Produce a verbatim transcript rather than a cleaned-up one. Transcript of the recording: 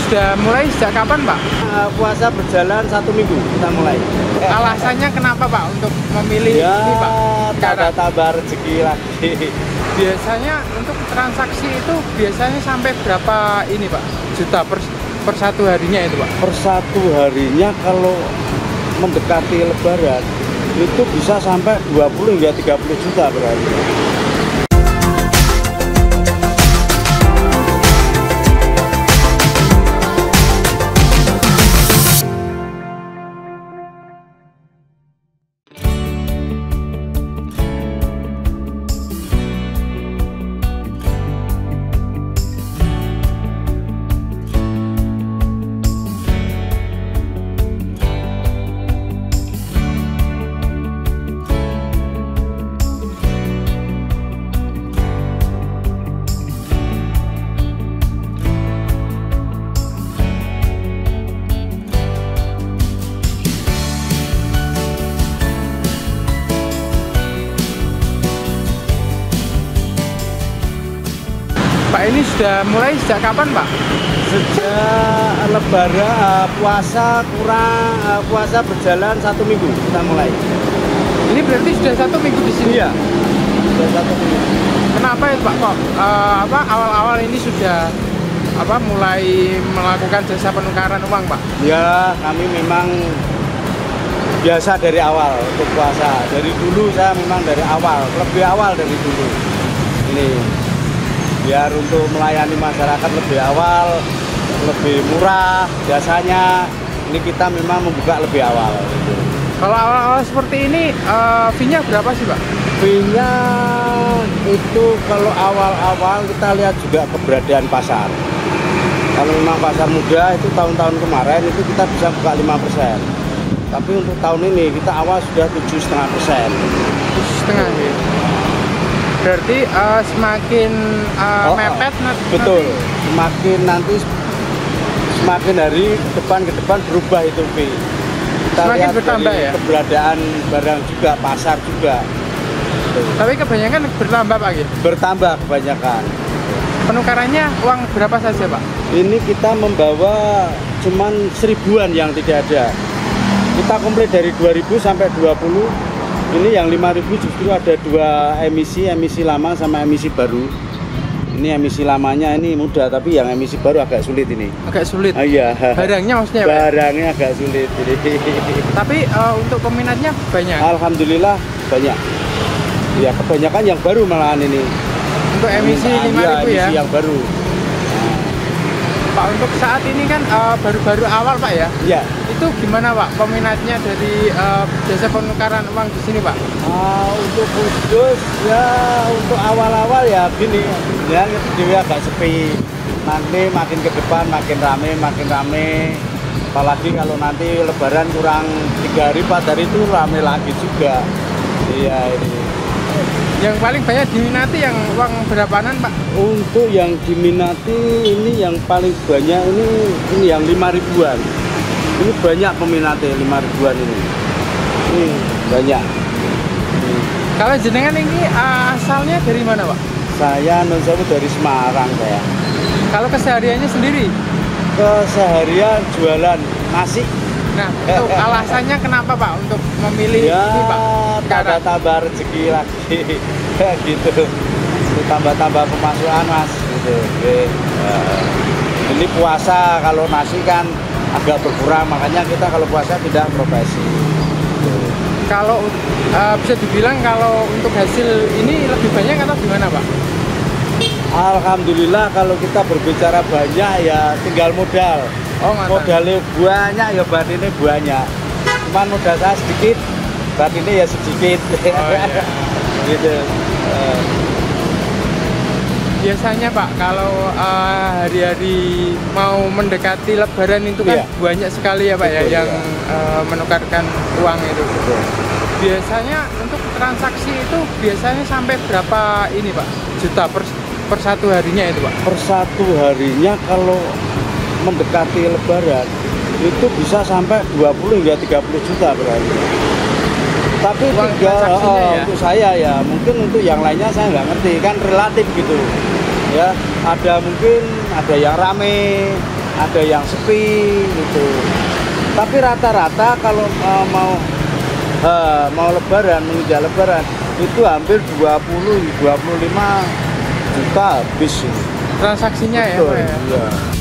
sudah mulai sejak kapan, Pak? Uh, puasa berjalan satu minggu kita mulai. Alasannya kenapa, Pak, untuk memilih Ya, ini, Pak? Karena tambah-tambah rezeki lagi. biasanya untuk transaksi itu biasanya sampai berapa ini, Pak? Juta per, per satu harinya itu, Pak? Per satu harinya kalau mendekati Lebaran itu bisa sampai dua puluh hingga tiga puluh juta per hari. Pak, ini sudah mulai sejak kapan, Pak? Sejak Lebaran, uh, puasa kurang uh, puasa berjalan satu minggu kita mulai. Ini berarti sudah satu minggu di sini? Iya, sudah satu minggu. Kenapa itu, Pak? Kok uh, apa awal-awal ini sudah apa mulai melakukan jasa penukaran uang, Pak? Ya, kami memang biasa dari awal untuk puasa. Dari dulu saya memang dari awal, lebih awal dari dulu. Ini biar untuk melayani masyarakat lebih awal, lebih murah biasanya. Ini kita memang membuka lebih awal gitu. Kalau awal-awal seperti ini uh, fee-nya berapa sih, Pak? Fee-nya itu kalau awal-awal kita lihat juga keberadaan pasar. Kalau memang pasar muda itu tahun-tahun kemarin itu kita bisa buka lima persen. Tapi untuk tahun ini kita awal sudah tujuh koma lima persen. tujuh koma lima ya. Berarti uh, semakin uh, oh, mepet betul. nanti. Semakin nanti semakin hari ke depan ke depan berubah itu fee. Kita Semakin lihat bertambah dari ya. Keberadaan barang juga, pasar juga. Betul. Tapi kebanyakan bertambah, Pak, gitu. Bertambah kebanyakan. Penukarannya uang berapa saja, Pak? Ini kita membawa cuman seribuan yang tidak ada. Kita komplit dari dua ribu sampai dua puluh. Ini yang lima ribu justru ada dua emisi, emisi lama sama emisi baru. Ini emisi lamanya ini mudah, tapi yang emisi baru agak sulit ini. Agak sulit. Ah, iya. Barangnya maksudnya, Pak? Barangnya agak sulit. Tapi uh, untuk peminatnya banyak. Alhamdulillah banyak. Ya kebanyakan yang baru malahan ini. Untuk emisi lima ribu ya. ya. Emisi yang baru. Pak, untuk saat ini kan baru-baru uh, awal, Pak, ya? Iya. Itu gimana, Pak, peminatnya dari uh, jasa penukaran uang di sini, Pak? Uh, untuk khusus ya untuk awal-awal ya gini, ya dia agak sepi. Nanti makin ke depan makin rame, makin rame. Apalagi kalau nanti Lebaran kurang tiga hari, empat hari itu rame lagi juga. Iya ini. Yang paling banyak diminati yang uang berapaan, Pak? Untuk yang diminati ini yang paling banyak ini ini yang lima ribuan. Ini banyak peminatnya lima ribuan ini. Ini banyak. Ini. Kalau jenengan ini uh, asalnya dari mana, Pak? Saya non sewu dari Semarang saya. Kalau kesehariannya sendiri? Keseharian jualan nasi. Nah, itu alasannya kenapa, Pak, untuk memilih ya, ini, Pak? Tambah-tambah rezeki lagi. Gitu. Tambah-tambah pemasukan, Mas. Gitu. Oke. Uh, ini puasa, kalau nasi kan agak berkurang, makanya kita kalau puasa tidak profesi. Gitu. Kalau uh, bisa dibilang kalau untuk hasil ini lebih banyak atau gimana, Pak? Alhamdulillah kalau kita berbicara banyak ya tinggal modal. Oh, modalnya banyak ya batinnya banyak. Cuman modal saya sedikit, batinnya ya sedikit. Oh, iya. Gitu. Uh. Biasanya, Pak, kalau hari-hari uh, mau mendekati Lebaran itu kan iya. banyak sekali ya, Pak. Betul, ya yang iya. uh, menukarkan uang itu. Betul. Biasanya untuk transaksi itu biasanya sampai berapa ini, Pak? Juta per, per satu harinya itu, Pak? Per satu harinya kalau mendekati Lebaran itu bisa sampai dua puluh hingga tiga puluh juta per hari. Tapi uang tiga oh, ya? Untuk saya ya, mungkin untuk yang lainnya saya nggak ngerti, kan relatif gitu ya. Ada mungkin ada yang rame, ada yang sepi gitu. Tapi rata-rata kalau uh, mau uh, mau lebaran, mengejar lebaran itu hampir dua puluh dua puluh lima juta habis. Transaksinya. Betul, ya Pak ya? Iya.